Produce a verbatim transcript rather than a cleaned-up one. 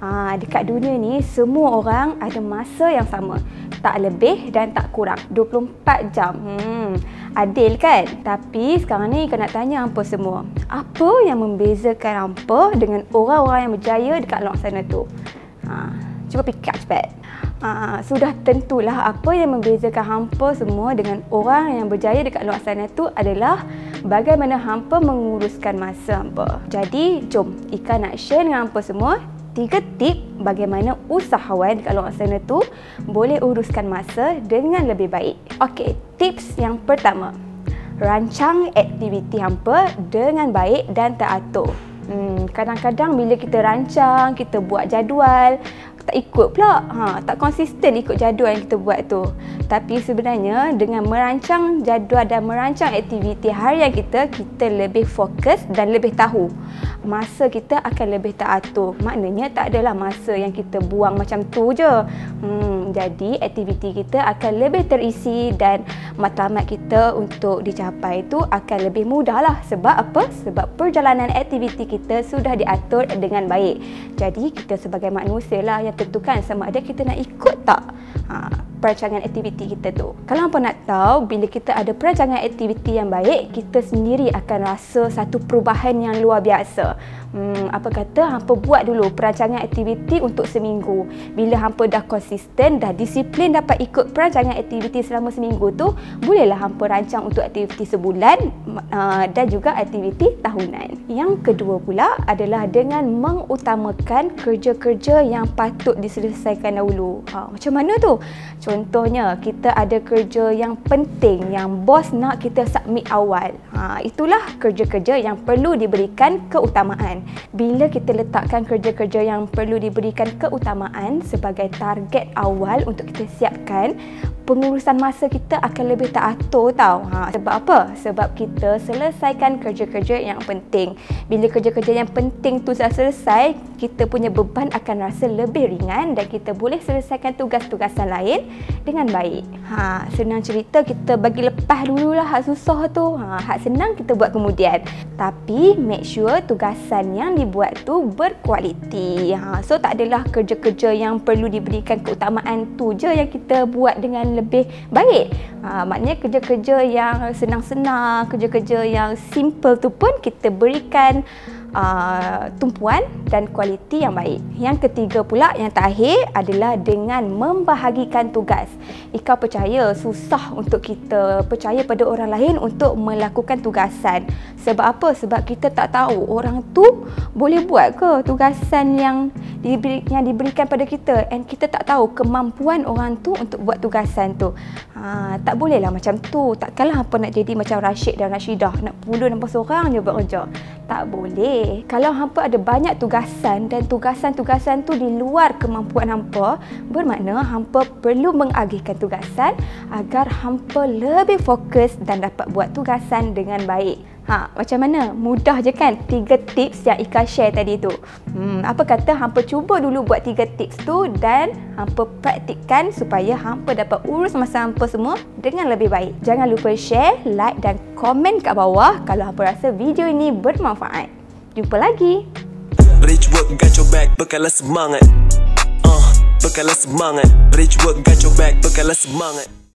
Ha, dekat dunia ni semua orang ada masa yang sama. Tak lebih dan tak kurang. dua puluh empat jam. Hmm, adil kan? Tapi sekarang ni kau nak tanya hampa semua. Apa yang membezakan hampa dengan orang-orang yang berjaya dekat luar sana tu? Ha, cuba fikir cepat. Ha, sudah tentulah apa yang membezakan hampa semua dengan orang yang berjaya dekat luar sana tu adalah bagaimana hampa menguruskan masa hampa. Jadi, jom Ika nak share dengan hampa semua tiga tip bagaimana usahawan dekat luar sana tu boleh uruskan masa dengan lebih baik. Okey, tips yang pertama. Rancang aktiviti hampa dengan baik dan teratur. Hmm, kadang-kadang bila kita rancang, kita buat jadual, tak ikut pula, ha, tak konsisten ikut jadual yang kita buat tu. Tapi sebenarnya dengan merancang jadual dan merancang aktiviti harian kita, kita lebih fokus dan lebih tahu masa kita akan lebih teratur. Maknanya tak adalah masa yang kita buang macam tu je. Hmm, jadi aktiviti kita akan lebih terisi dan matlamat kita untuk dicapai tu akan lebih mudah lah. Sebab apa? Sebab perjalanan aktiviti kita sudah diatur dengan baik. Jadi kita sebagai manusia lah yang tentukan sama ada kita nak ikut tak ha, perancangan aktiviti kita tu. Kalau hampa nak tahu, bila kita ada perancangan aktiviti yang baik, kita sendiri akan rasa satu perubahan yang luar biasa. Hmm, apa kata hampa buat dulu perancangan aktiviti untuk seminggu. Bila hampa dah konsisten, dah disiplin dapat ikut perancangan aktiviti selama seminggu tu, bolehlah hampa rancang untuk aktiviti sebulan uh, dan juga aktiviti tahunan. Yang kedua pula adalah dengan mengutamakan kerja-kerja yang patut diselesaikan dahulu. Ha, macam mana tu? Contohnya, kita ada kerja yang penting yang bos nak kita submit awal. Ha, itulah kerja-kerja yang perlu diberikan keutamaan. Bila kita letakkan kerja-kerja yang perlu diberikan keutamaan sebagai target awal untuk kita siapkan, pengurusan masa kita akan lebih teratur tau. Ha, sebab apa? Sebab kita selesaikan kerja-kerja yang penting. Bila kerja-kerja yang penting tu dah selesai, kita punya beban akan rasa lebih ringan dan kita boleh selesaikan tugas-tugasan lain dengan baik. Ha, senang cerita, kita bagi lepas dululah hak susah tu. Ha, hak senang kita buat kemudian. Tapi make sure tugasan yang dibuat tu berkualiti. Ha, so tak adalah kerja-kerja yang perlu diberikan keutamaan tu je yang kita buat dengan lebih baik. Ha, maknanya kerja-kerja yang senang-senang, kerja-kerja yang simple tu pun kita berikan Uh, tumpuan dan kualiti yang baik. Yang ketiga pula, yang terakhir adalah dengan membahagikan tugas. Ika percaya susah untuk kita percaya pada orang lain untuk melakukan tugasan. Sebab apa? Sebab kita tak tahu orang tu boleh buat ke tugasan yang diberi, yang diberikan pada kita, and kita tak tahu kemampuan orang tu untuk buat tugasan tu. Ha, tak bolehlah macam tu. Takkanlah hampa nak jadi macam Rashid dan Rashidah, nak puluh enam belas orang je buat kerja. Tak boleh. Kalau hampa ada banyak tugasan dan tugasan-tugasan tu di luar kemampuan hampa, bermakna hampa perlu mengagihkan tugasan agar hampa lebih fokus dan dapat buat tugasan dengan baik. Ha, macam mana? Mudah je kan? Tiga tips yang Ika share tadi tu. Hmm, apa kata hampa cuba dulu buat tiga tips tu dan hampa praktikkan supaya hampa dapat urus masa hampa semua dengan lebih baik. Jangan lupa share, like dan komen kat bawah kalau hampa rasa video ini bermanfaat. Jumpa lagi. Rich work got your back, bekallah semangat. Uh, bekallah semangat. Rich work got your back, bekallah semangat.